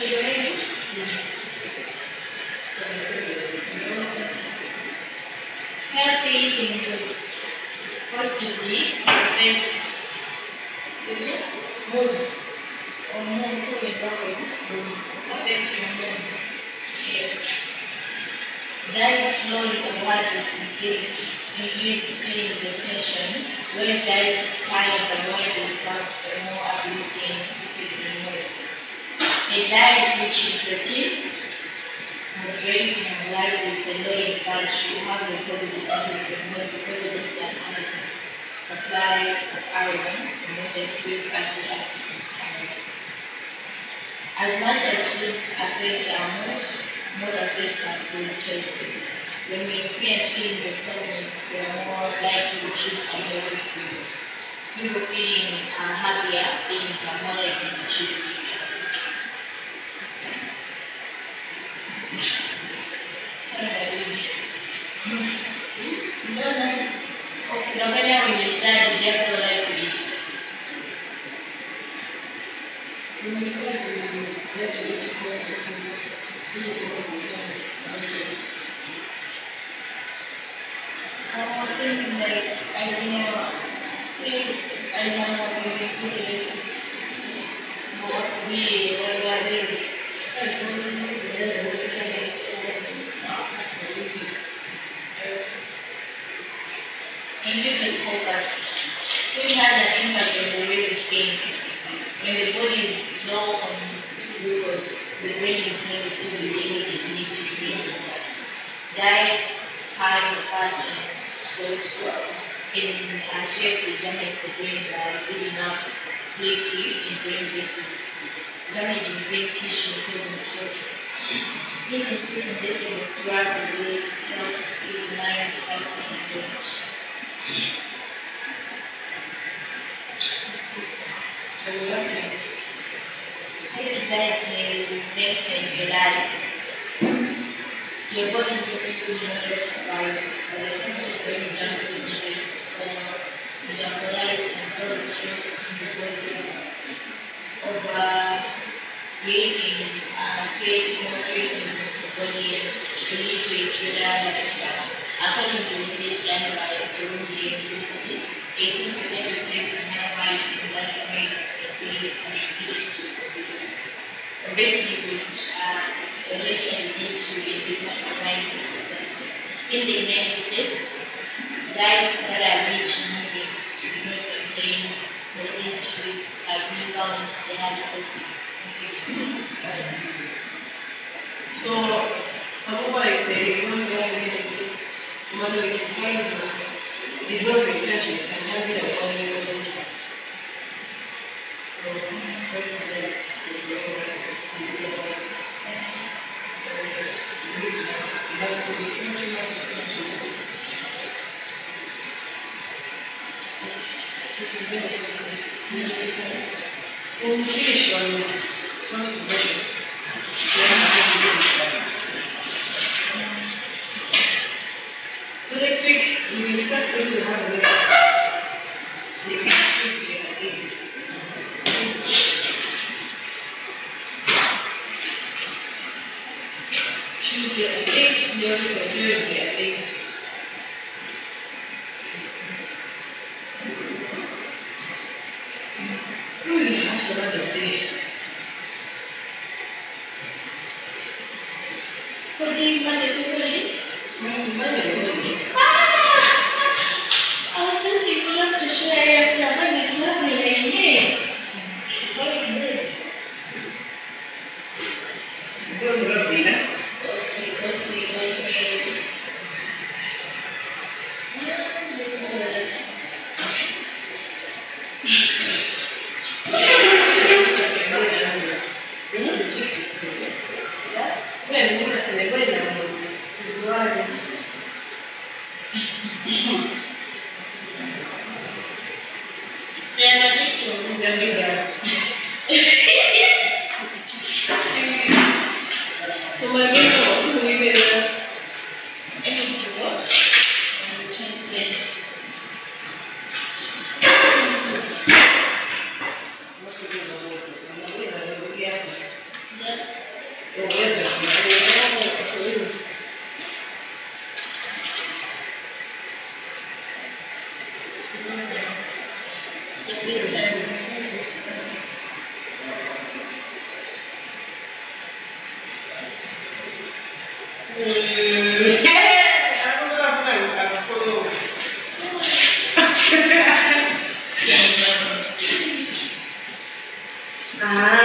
Healthy eating is positively affects mood or mood to affects your mood. Yes. Diet slowly carbohydrates increase feeling the tension. When diet high in carbohydrates becomes more uplifting, increasing mood. A diet which is protein, moderating and light with the low in fat should have a positive effect on mood because of the supply of iron and necessary fatty acids. As much as food affects our mood, mood affects our food choices. When we experience feeling the problem, we are more likely to choose unhealthy food. People feeling happier, feelings are more likely to choose food. We have an impact on the way we think. When the body is low on glucose, the brain is able to release it needs to be. Diet high in fat and cholesterol can seriously damage the brain by building up liquid in brain vessels, damaging brain tissue, causing stroke. This increase in vessels throughout the day helps keep the mind healthy and brain. This diet may lengthen your life. Your body is typically not justified by the sensory junk food or metabolize and store stress in the body. Overeating creates more stress in the body and leads to a trigger lifestyle. According to research done by Burundi University, 18% of people have high insulin obesity, which obesity leads to a different kind of in the United States, diets that are rich in meat do not contain protein foods like newborn So, what I say, one guy mother is not researching and having a family. Ah.